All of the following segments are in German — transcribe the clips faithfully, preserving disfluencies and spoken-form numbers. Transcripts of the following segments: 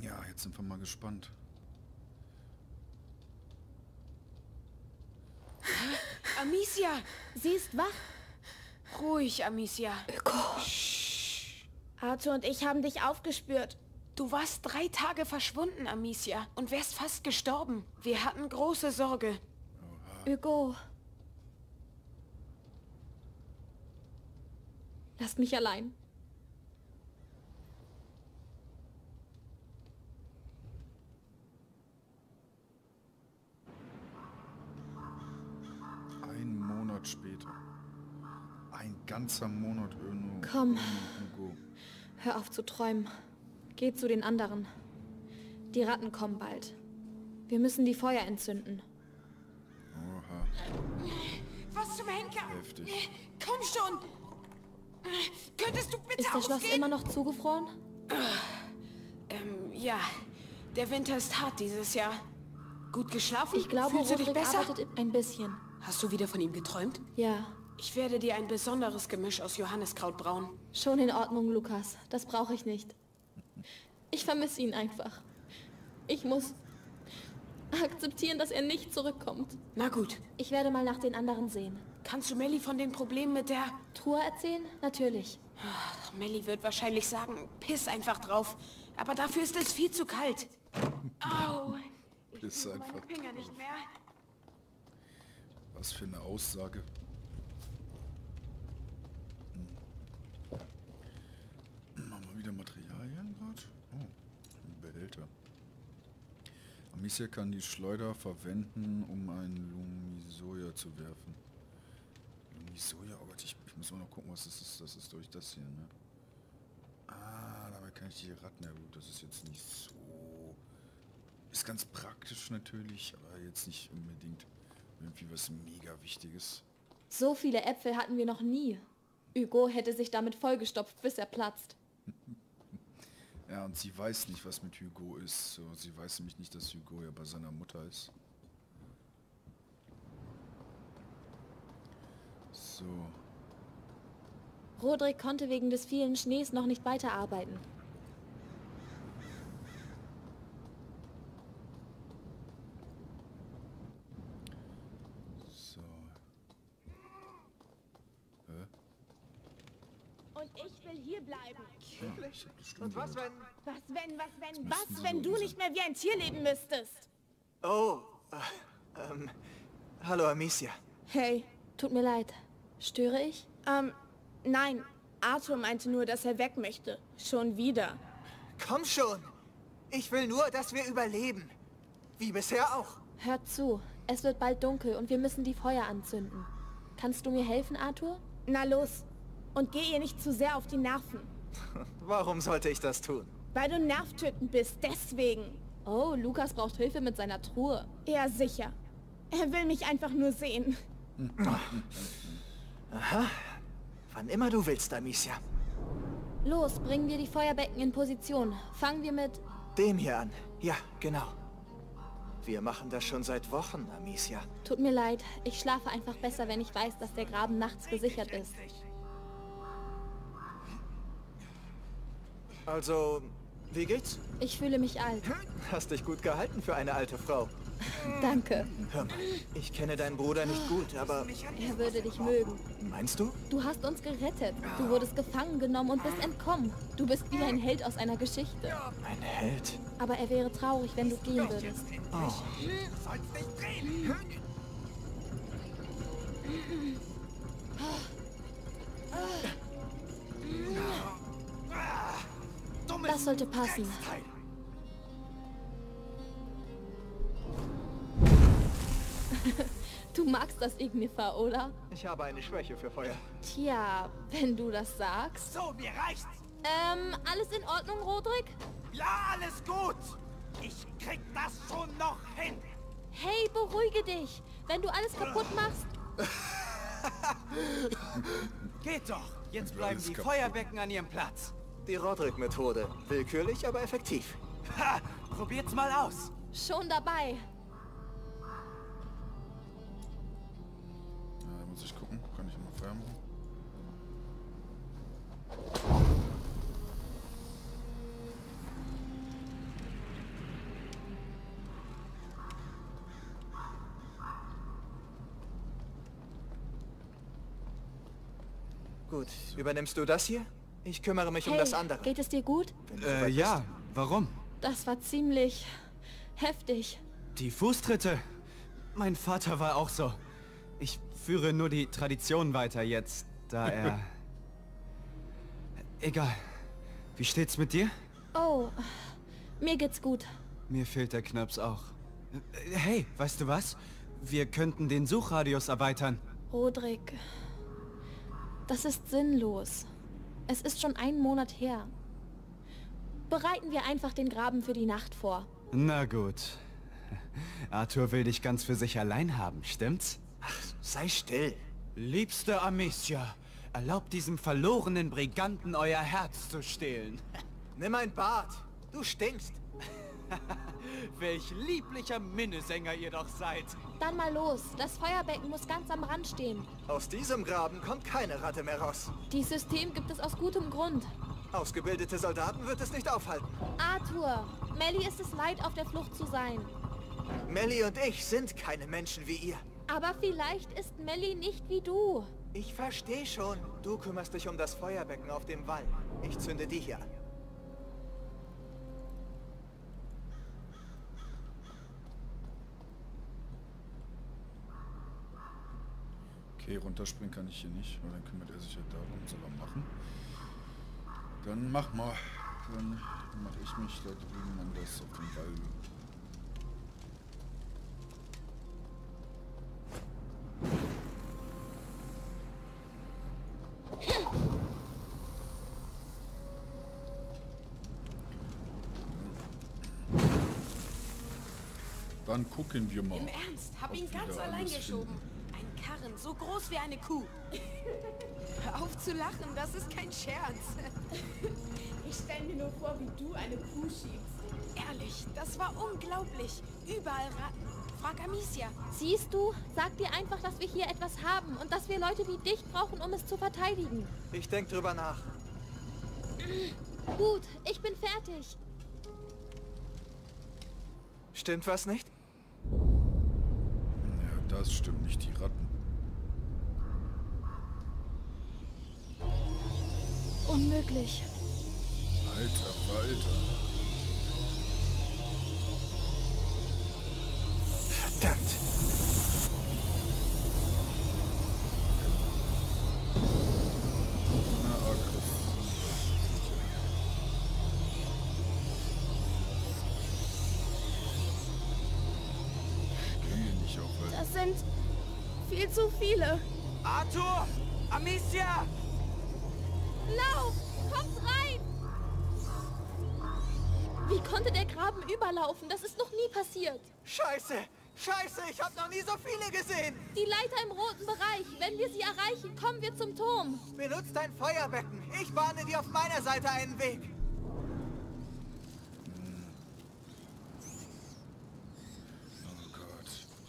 Ja, jetzt sind wir mal gespannt. Amicia! Sie ist wach. Ruhig, Amicia. Arthur und ich haben dich aufgespürt. Du warst drei Tage verschwunden, Amicia, und wärst fast gestorben. Wir hatten große Sorge. Hugo. Lasst mich allein. Ein Monat später. Ein ganzer Monat ohne, Komm. ohne Hugo. Hör auf zu träumen. Geh zu den anderen. Die Ratten kommen bald. Wir müssen die Feuer entzünden. Oha, Was zum Henker? heftig. Komm schon! Könntest du bitte Ist das Schloss aufgehen? immer noch zugefroren? Ähm, ja. Der Winter ist hart dieses Jahr. Gut geschlafen? Ich glaube, Fühlst du dich Roderick besser? arbeitet ein bisschen. Hast du wieder von ihm geträumt? Ja, Ich werde dir ein besonderes Gemisch aus Johanniskraut brauen. schon in Ordnung, Lukas. Das brauche ich nicht. Ich vermisse ihn einfach. Ich muss akzeptieren, dass er nicht zurückkommt. Na gut. Ich werde mal nach den anderen sehen. Kannst du Melly von den Problemen mit der... Truhe erzählen? Natürlich. Ach, Melly wird wahrscheinlich sagen, piss einfach drauf. Aber dafür ist es viel zu kalt. Au. Ich Piss fühle einfach meine Finger drauf. nicht mehr. Was für eine Aussage. Hm. Machen wir wieder Materialien gerade? Oh, ein Behälter. Amicia kann die Schleuder verwenden, um einen Lumisoja zu werfen. Lumisoja? Oh Gott, ich, ich muss mal noch gucken, was das ist. Das ist durch das hier, ne? Ah, dabei kann ich die Ratten... Ja gut, das ist jetzt nicht so... Ist ganz praktisch natürlich, aber jetzt nicht unbedingt irgendwie was mega Wichtiges. So viele Äpfel hatten wir noch nie. Hugo hätte sich damit vollgestopft, bis er platzt. Ja, und sie weiß nicht, was mit Hugo ist. So, sie weiß nämlich nicht, dass Hugo ja bei seiner Mutter ist. So. Roderick konnte wegen des vielen Schnees noch nicht weiterarbeiten. So. Hä? Und ich will hier bleiben. Ja, ich hab bestimmt Und was, gehört. wenn... Was wenn, was wenn, müssten was Sie wenn so du sein. nicht mehr wie ein Tier leben müsstest? Oh, äh, ähm, hallo Amicia. Hey, Tut mir leid. Störe ich? ähm, nein. Arthur meinte nur, dass er weg möchte. Schon wieder. Komm schon. Ich will nur, dass wir überleben. Wie bisher auch. Hört zu. Es wird bald dunkel und wir müssen die Feuer anzünden. Kannst du mir helfen, Arthur? Na los. Und geh ihr nicht zu sehr auf die Nerven. Warum sollte ich das tun? Weil du nervtötend bist, deswegen. Oh, Lukas braucht Hilfe mit seiner Truhe. Ja, sicher. Er will mich einfach nur sehen. Aha. Wann immer du willst, Amicia. Los, bringen wir die Feuerbecken in Position. Fangen wir mit... Dem hier an. Ja, genau. Wir machen das schon seit Wochen, Amicia. Tut mir leid, ich schlafe einfach besser, wenn ich weiß, dass der Graben nachts gesichert ist. Also, wie geht's? Ich fühle mich alt. Hast dich gut gehalten für eine alte Frau. Danke. Hör mal, ich kenne deinen Bruder nicht gut, aber Er würde dich mögen. meinst du? Du hast uns gerettet. Du wurdest gefangen genommen und bist entkommen. Du bist wie ein Held aus einer Geschichte. Ein Held? Aber er wäre traurig, wenn du gehen würdest. Oh. Das sollte passen. Du magst das Ignifer, oder? Ich habe eine Schwäche für Feuer. Tja, wenn du das sagst. So, mir reicht's. Ähm, alles in Ordnung, Roderick? Ja, alles gut. Ich krieg das schon noch hin. Hey, beruhige dich. Wenn du alles kaputt machst... Geht doch. Jetzt bleiben Alles die kaputt. Feuerbecken an ihrem Platz. Die Roderick-Methode. Willkürlich, aber effektiv. Ha, probiert's mal aus. Schon dabei. Ja, da muss ich gucken. Kann ich immer Feuer machen? Gut, übernimmst du das hier? Ich kümmere mich um Hey, das andere. geht es dir gut? Wenn du Äh, soweit ja. Warum? Das war ziemlich heftig. Die Fußtritte. Mein Vater war auch so. Ich führe nur die Tradition weiter jetzt, da er... Egal. Wie steht's mit dir? Oh, mir geht's gut. Mir fehlt der Knirps auch. Äh, Hey, weißt du was? Wir könnten den Suchradius erweitern. Rodrik, das ist sinnlos. Es ist schon einen Monat her. Bereiten wir einfach den Graben für die Nacht vor. Na gut. Arthur will dich ganz für sich allein haben, stimmt's? Ach, sei still. Liebste Amicia, erlaubt diesem verlorenen Briganten euer Herz zu stehlen. Nimm ein Bad. Du stinkst. Welch lieblicher Minnesänger ihr doch seid. Dann mal los. Das Feuerbecken muss ganz am Rand stehen. Aus diesem Graben kommt keine Ratte mehr raus. Dieses System gibt es aus gutem Grund. Ausgebildete Soldaten wird es nicht aufhalten. Arthur, Melly ist es leid, auf der Flucht zu sein. Melly und ich sind keine Menschen wie ihr. Aber vielleicht ist Melly nicht wie du. Ich verstehe schon. Du kümmerst dich um das Feuerbecken auf dem Wall. Ich zünde die hier an. Okay, runterspringen kann ich hier nicht, weil dann kümmert er sich ja darum, soll er machen. Dann mach mal. Dann mache ich mich da drüben an das auf dem Wall. Dann gucken wir mal. Im Ernst, hab ob ihn wir ganz da allein alles geschoben. finden. Ein Karren, so groß wie eine Kuh. Hör auf zu lachen, das ist kein Scherz. Ich stell mir nur vor, wie du eine Kuh schiebst. Ehrlich, das war unglaublich. Überall Ratten. Frag Amicia. Siehst du, sag dir einfach, dass wir hier etwas haben und dass wir Leute wie dich brauchen, um es zu verteidigen. Ich denk drüber nach. Gut, ich bin fertig. Stimmt was nicht? Ja, das stimmt nicht, die Ratten. Unmöglich. Alter Falter. Verdammt. Na, aggressiv. Können wir nicht aufhalten. Das sind viel zu viele. Arthur! Amicia! Lauf! Kommt rein! Wie konnte der Graben überlaufen? Das ist noch nie passiert. Scheiße! Scheiße, ich habe noch nie so viele gesehen! Die Leiter im roten Bereich. Wenn wir sie erreichen, kommen wir zum Turm. Benutzt dein Feuerbecken. Ich bahne dir auf meiner Seite einen Weg. Oh Gott.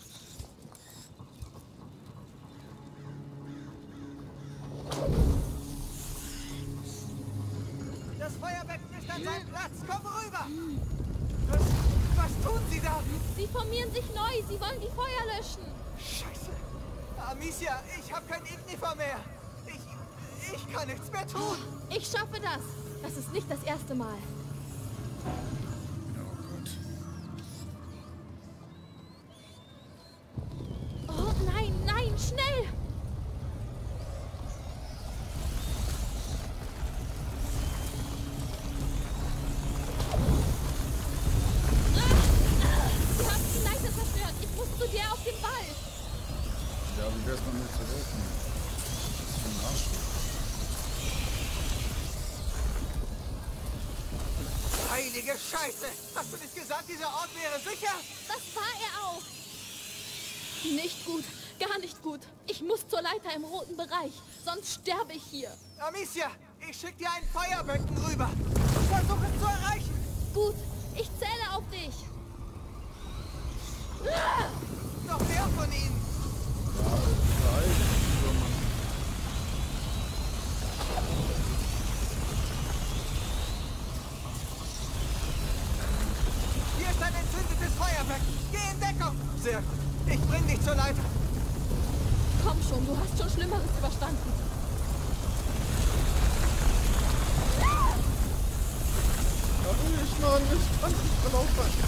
Das Feuerbecken ist an seinem Platz. Komm rüber! Was, was tun sie da? Sie formieren sich neu. Sie wollen die Feuer löschen. Scheiße. Amicia, ich habe kein Ignifer mehr. Ich, ich kann nichts mehr tun. Ich schaffe das. Das ist nicht das erste Mal. Oh Gott. Oh nein, nein, schnell! Sie haben die Leiter zerstört. Ich muss zu dir auf den Ball. Ja, wie wär's mal mir zu helfen? Das ist für ein Arschloch. Heilige Scheiße! Hast du nicht gesagt, dieser Ort wäre sicher? Das war er auch. Nicht gut, gar nicht gut. Ich muss zur Leiter im roten Bereich, sonst sterbe ich hier. Amicia, ich schick dir ein Feuerbecken rüber. Versuch es zu erreichen. Gut, ich zähle auf dich. Noch mehr von ihnen. Hier ist ein entzündetes Feuerbecken. Geh in Deckung. Sehr gut. Ich bring dich zur Leiter. Komm schon, du hast schon Schlimmeres überstanden. Mann, ich kann nicht mehr aufhalten.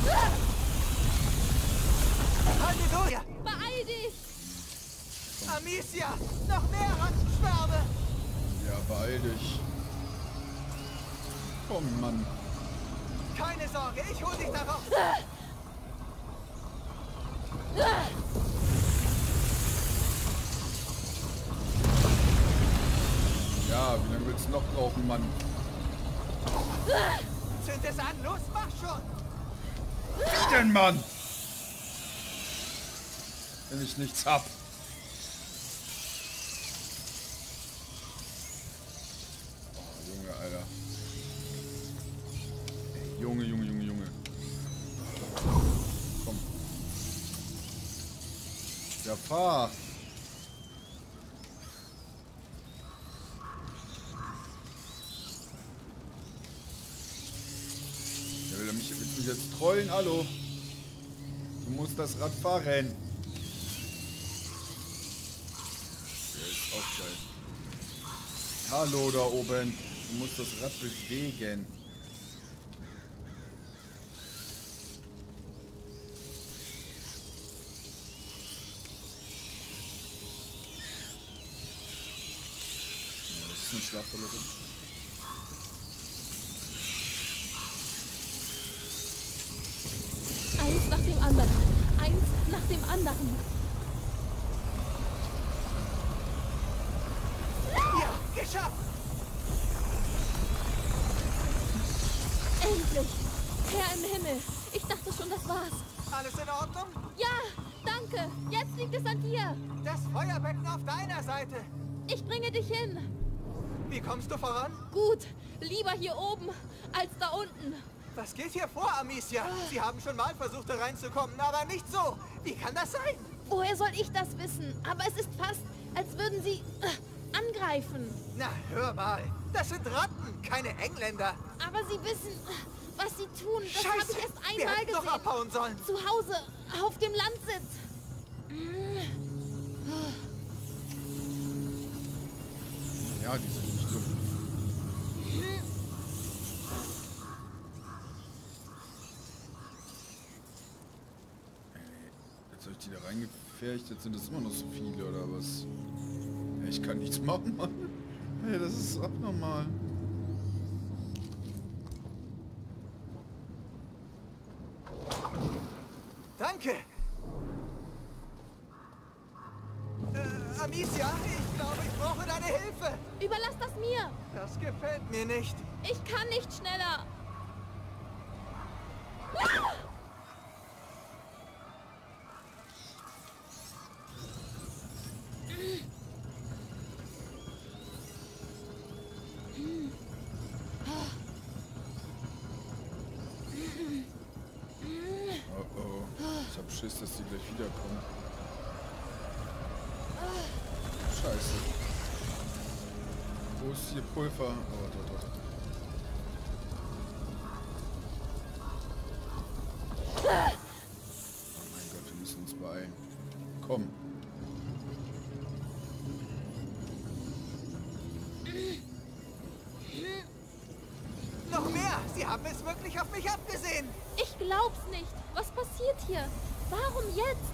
Halleluja! Beeil dich! Amicia! Noch mehr Rattenschwärme! Ja, beeil dich. Komm, Mann. Keine Sorge, ich hol dich da raus! Ja, wie lange willst du noch brauchen, Mann? Zünd es an, los, mach schon! Wie denn, Mann? Wenn ich nichts hab. Oh, Junge, Alter. Ey, Junge, Junge, Junge, Junge. Komm. Ja, fahr. Der will mich, will mich jetzt trollen, hallo. Du musst das Rad fahren. Der ist auch geil. Hallo da oben. Du musst das Rad bewegen. Ja, das ist eine Schlafverletzung. Eins nach dem anderen. Eins nach dem anderen. Ja, geschafft! Endlich! Herr im Himmel! Ich dachte schon, das war's. Alles in Ordnung? Ja, danke! Jetzt liegt es an dir! Das Feuerbecken auf deiner Seite. Ich bringe dich hin! Wie kommst du voran? Gut, lieber hier oben als da unten. Was geht hier vor, Amicia? Sie haben schon mal versucht, da reinzukommen, aber nicht so. Wie kann das sein? Woher soll ich das wissen? Aber es ist fast, als würden sie äh, angreifen. Na, hör mal. Das sind Ratten, keine Engländer. Aber sie wissen, äh, was sie tun. Das habe Scheiße, ich erst wir einmal hätten doch gesehen. abhauen sollen. Zu Hause, auf dem Landsitz. Ja, die sind nicht dumm. Jetzt habe ich die da reingefärcht, jetzt sind das immer noch so viele, oder was? Ja, ich kann nichts machen, Mann. Hey, das ist abnormal. Danke. Äh, Amicia, ich glaube, ich brauche deine Hilfe. Überlass das mir. Das gefällt mir nicht. Ich kann nicht schneller. Oh oh. Ich hab Schiss, dass die gleich wiederkommen. Scheiße. Wo ist hier Pulver? Oh, dort, dort. Oh mein Gott, wir müssen uns beeilen. Komm. Noch mehr. Sie haben es wirklich auf mich abgesehen. Ich glaub's nicht. Was passiert hier? Warum jetzt?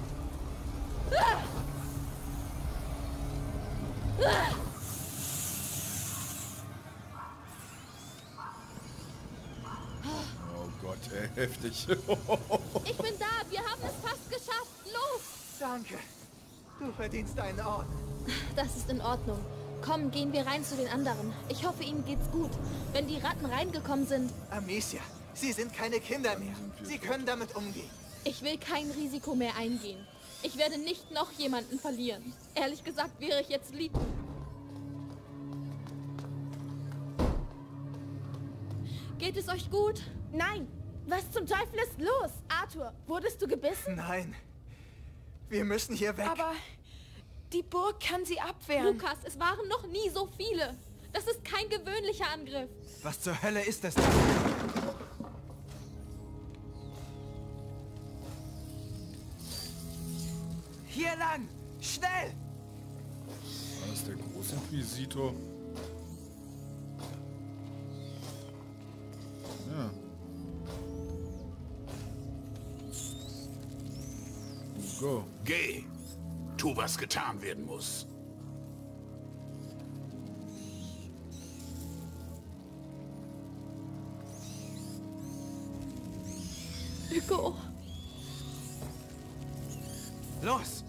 Oh Gott, ey, heftig. Ich bin da. Wir haben es fast geschafft. Los! Danke. Du verdienst einen Orden. Das ist in Ordnung. Komm, gehen wir rein zu den anderen. Ich hoffe, ihnen geht's gut. Wenn die Ratten reingekommen sind, Amicia, Sie sind keine Kinder mehr. Sie können damit umgehen. ich will kein Risiko mehr eingehen. Ich werde nicht noch jemanden verlieren. Ehrlich gesagt wäre ich jetzt lieb. Geht es euch gut? Nein! Was zum Teufel ist los? Arthur, wurdest du gebissen? Nein. Wir müssen hier weg. Aber die Burg kann sie abwehren. Lukas, es waren noch nie so viele. Das ist kein gewöhnlicher Angriff. Was zur Hölle ist das denn? Hier lang! Schnell! War das der Großinquisitor? Ja. Go. Geh. Tu, was getan werden muss. Hugo. Los!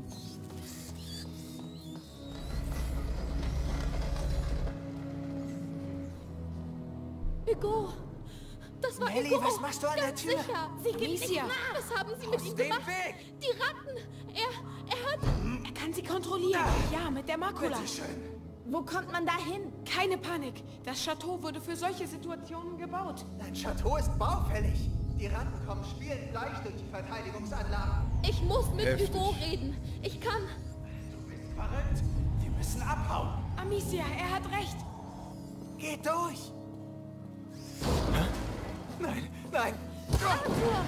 Hugo. Das war Ellie, Hugo. was machst du an Ganz der Tür? Sicher. Sie geht nicht Amicia. nach. Was haben Sie mit Aus ihm dem gemacht? Weg! Die Ratten. Er, er hat... Er kann sie kontrollieren. Ja, mit der Makula. Bitteschön. Wo kommt man da hin? Keine Panik. Das Chateau wurde für solche Situationen gebaut. Dein Chateau ist baufällig. Die Ratten kommen spielend leicht durch die Verteidigungsanlagen. Ich muss mit Heftig. Hugo reden. Ich kann... Du bist verrückt. Wir müssen abhauen. Amicia, er hat recht. Geht durch! Hä? Nein, nein! Arthur!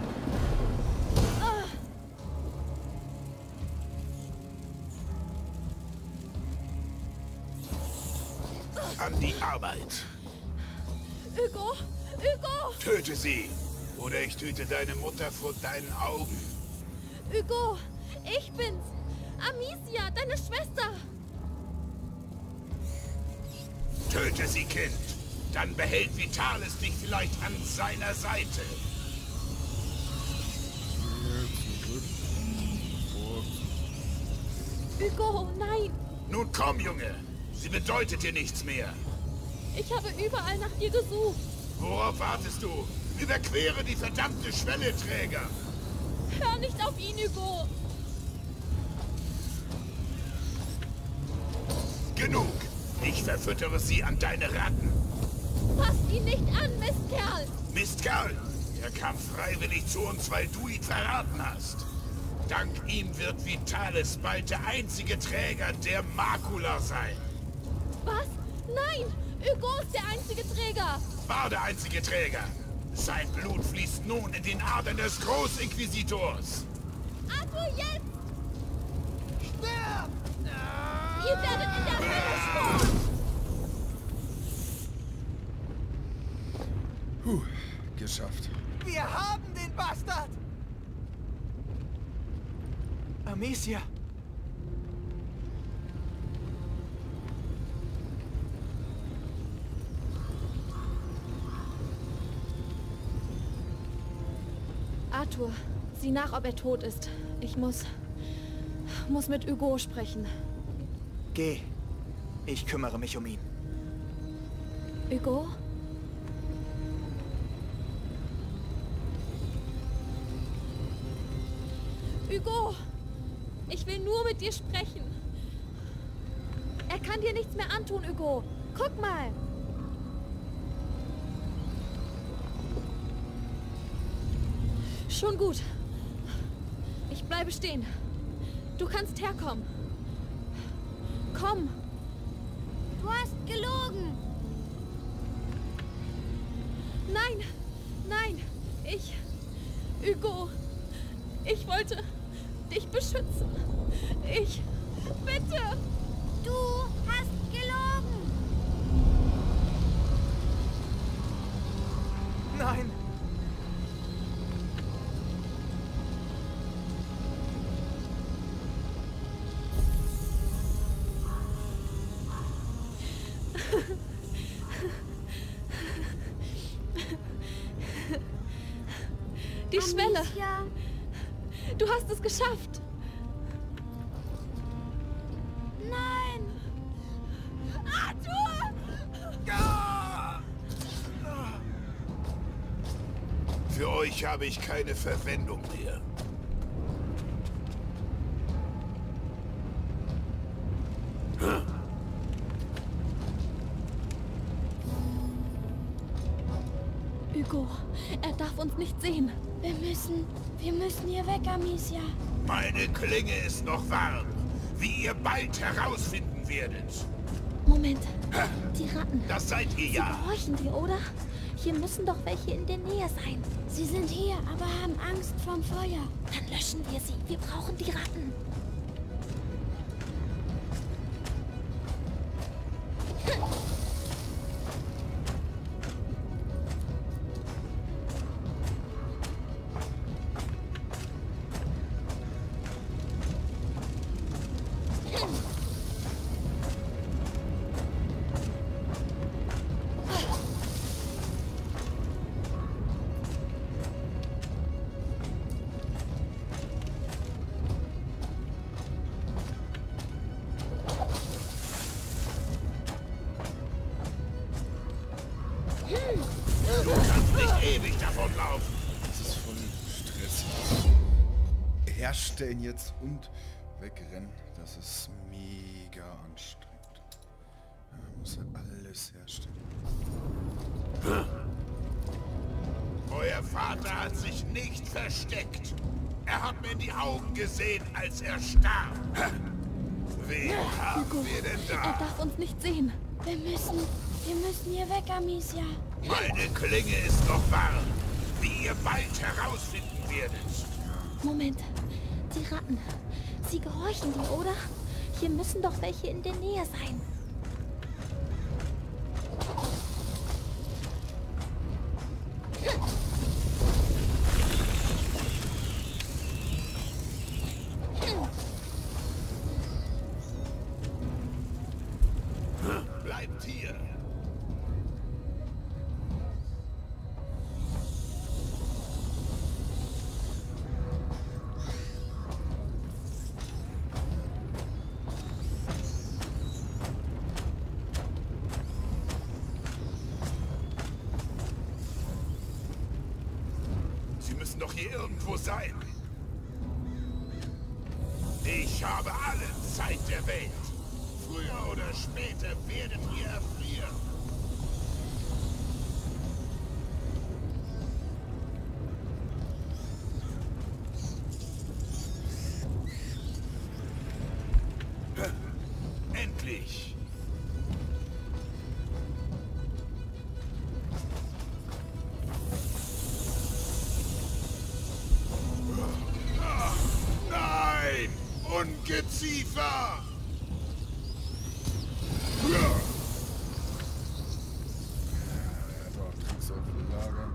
Ah. An die Arbeit. Hugo! Hugo! Töte sie. Oder ich töte deine Mutter vor deinen Augen. Hugo! Ich bin's! Amicia, deine Schwester! Töte sie, Kind. Dann behält Vitalis dich vielleicht an seiner Seite. Hugo, nein! Nun komm, Junge. Sie bedeutet dir nichts mehr. Ich habe überall nach dir gesucht. Worauf wartest du? Überquere die verdammte Schwelle, Träger. Hör nicht auf ihn, Hugo! Genug. Ich verfüttere sie an deine Ratten. Fass ihn nicht an, Mistkerl! Mistkerl, er kam freiwillig zu uns, weil du ihn verraten hast. Dank ihm wird Vitalis bald der einzige Träger der Makula sein. Was? Nein! Hugo ist der einzige Träger! War der einzige Träger. Sein Blut fließt nun in den Adern des Großinquisitors. Arthur, jetzt! Stirb! Ihr werdet in der Hölle schmoren! Puh, geschafft. Wir haben den Bastard! Amicia! Arthur, sieh nach, ob er tot ist. Ich muss... muss mit Hugo sprechen. Geh. Ich kümmere mich um ihn. Hugo? Hugo! Ich will nur mit dir sprechen. Er kann dir nichts mehr antun, Hugo. Guck mal! Schon gut. Ich bleibe stehen. Du kannst herkommen. Komm! Du hast gelogen. Nein! Nein! Ich... Hugo! Ich wollte dich beschützen. Ich... Bitte! Du hast gelogen. Nein! Die Schwelle! Ja. Du hast es geschafft! Nein. Arthur! Für euch habe ich keine Verwendung mehr. Hugo, er darf uns nicht sehen. Wir müssen, wir müssen hier weg, Amicia. Meine Klinge ist noch warm, wie ihr bald herausfinden werdet. Moment, die Ratten. Das seid ihr Sie ja. gehorchen dir, oder? Hier müssen doch welche in der Nähe sein. Sie sind hier, aber haben Angst vom Feuer. Dann löschen wir sie. Wir brauchen die Ratten. Du kannst nicht ewig davonlaufen. Das ist voll stressig. Herstellen jetzt und wegrennen. Das ist mega anstrengend. Man muss halt alles herstellen. Euer Vater hat sich nicht versteckt. Er hat mir in die Augen gesehen, als er starb. Wen haben wir denn Er da? darf uns nicht sehen. Wir müssen, wir müssen hier weg, Amicia. Meine Klinge ist noch warm, wie ihr bald herausfinden werdet. Moment. Die Ratten. Sie gehorchen dir, oder? Hier müssen doch welche in der Nähe sein. Bleibt hier. Sie müssen doch hier irgendwo sein. Ich habe alle Zeit der Welt. Früher oder später werdet ihr erfrieren. Endlich! Nein! Ungeziefer! So, Tricks auf Lager.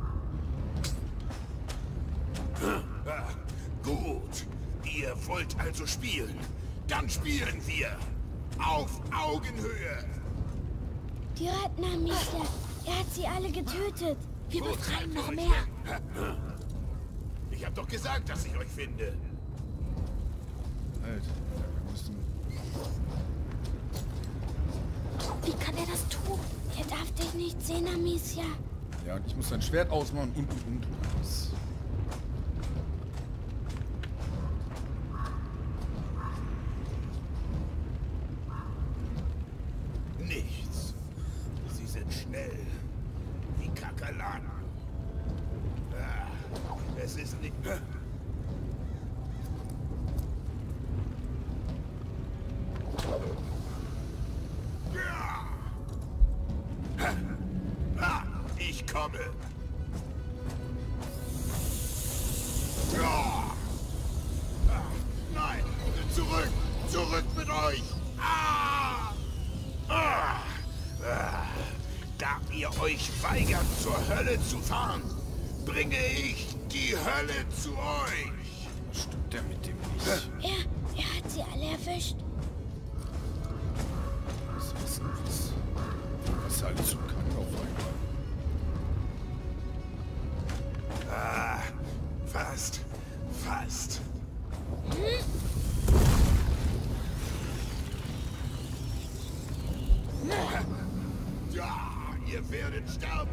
Ah, gut. Ihr wollt also spielen. Dann spielen wir. Auf Augenhöhe. Die Ratten, Amicia. Er hat sie alle getötet. Wir Wo befreien treibt noch ihr mehr. euch hin? Ich hab doch gesagt, dass ich euch finde. Halt. Ja, wir müssen... Wie kann er das tun? Er darf dich nicht sehen, Amicia. Ja, und ich muss sein Schwert ausmachen und und und. Das Nichts. Sie sind schnell. Wie Kakerlaken. Ah, es ist nicht... Ha, ich komme. Ja. Ah, nein, zurück, zurück mit euch. Ah. Ah. Ah. Da ihr euch weigert, zur Hölle zu fahren, bringe ich die Hölle zu euch. was stimmt denn mit dem nicht? Er, er hat sie alle erwischt. Was, was, was, was alles so kann auf einmal. Ah, fast, fast. Ja, ihr werdet sterben.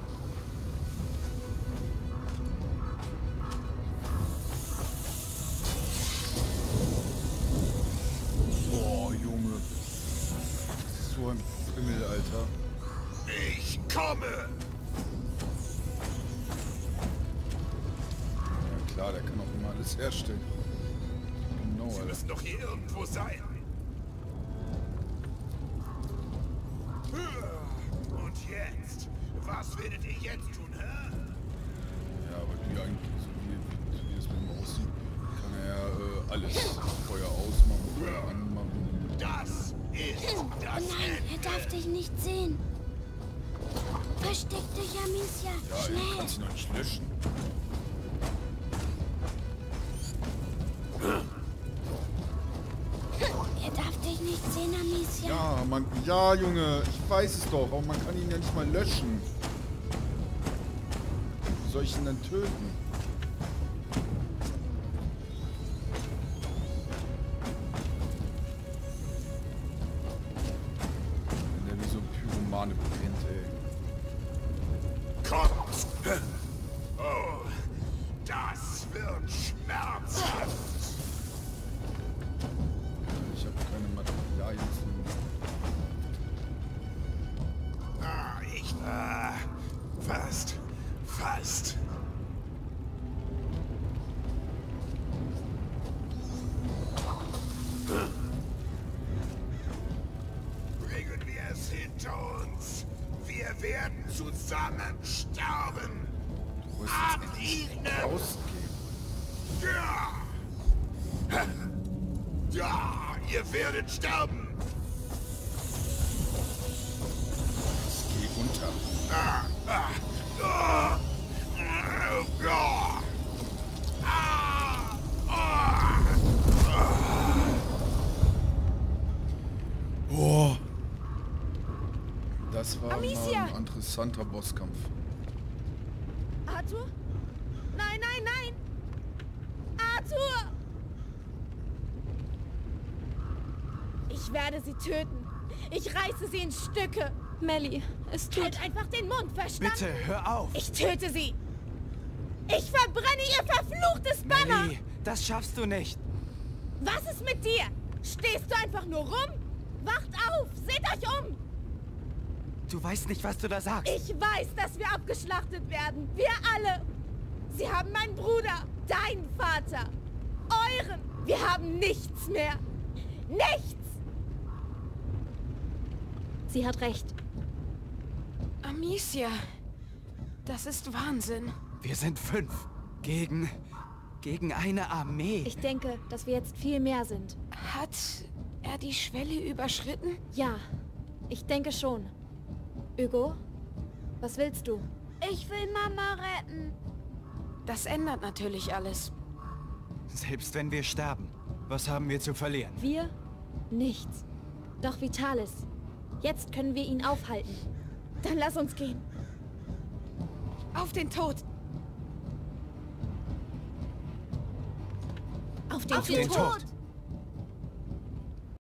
Boah, Junge. So ein Pimmel, Alter. Ich komme. Ja klar, der kann auch immer alles herstellen. Genau, Sie Alter. müssen doch hier irgendwo sein. Und jetzt? Was werdet ihr jetzt tun, hä? Ja, aber die eigentlich, so wie, wie, wie es mit ihm aussieht, kann er ja äh, alles. Feuer ausmachen, Feuer anmachen. Das ist Oh das nein, er Ende. darf dich nicht sehen. Versteck dich, Amicia. Ja, ich Schnell. kann sie noch nicht löschen. Er darf dich nicht sehen, Amicia. Ja, man, ja, Junge, ich weiß es doch, aber man kann ihn ja nicht mal löschen. Wie soll ich ihn denn töten? Wenn der wie so ein Pyromane brennt, ey. kommt! Oh, das wird schmerzhaft! Ich habe keine Materialien zu. Ah, ich... Ah, fast. Fast. Bringen wir es hinter uns. Wir werden zusammen sterben. Wo ist Ab jetzt endlich ihnen! rausgehen? Ja! Ja, ihr werdet sterben! Ich geh unter. Ah, ah, ah, oh Gott! Ah, ah, ah. Oh. Das war Amicia! mal ein interessanter Bosskampf. Arthur? Nein, nein, nein! Arthur! Ich werde sie töten. Ich reiße sie in Stücke. Melly, es tut... Halt einfach den Mund, verstanden? Bitte, hör auf! Ich töte sie. Ich verbrenne ihr verfluchtes Banner. Melly, das schaffst du nicht. Was ist mit dir? Stehst du einfach nur rum? Wacht auf! Seht euch um! Du weißt nicht, was du da sagst. Ich weiß, dass wir abgeschlachtet werden. Wir alle. Sie haben meinen Bruder, deinen Vater, euren. Wir haben nichts mehr. Nichts! Sie hat recht. Amicia, das ist Wahnsinn. Wir sind fünf. Gegen... gegen eine Armee. Ich denke, dass wir jetzt viel mehr sind. Hat er die Schwelle überschritten? Ja, ich denke schon. Hugo, was willst du? Ich will Mama retten. Das ändert natürlich alles. Selbst wenn wir sterben, was haben wir zu verlieren? Wir? Nichts. Doch Vitalis. Jetzt können wir ihn aufhalten. Dann lass uns gehen. Auf den Tod! Auf den Auf Tod! den Tod!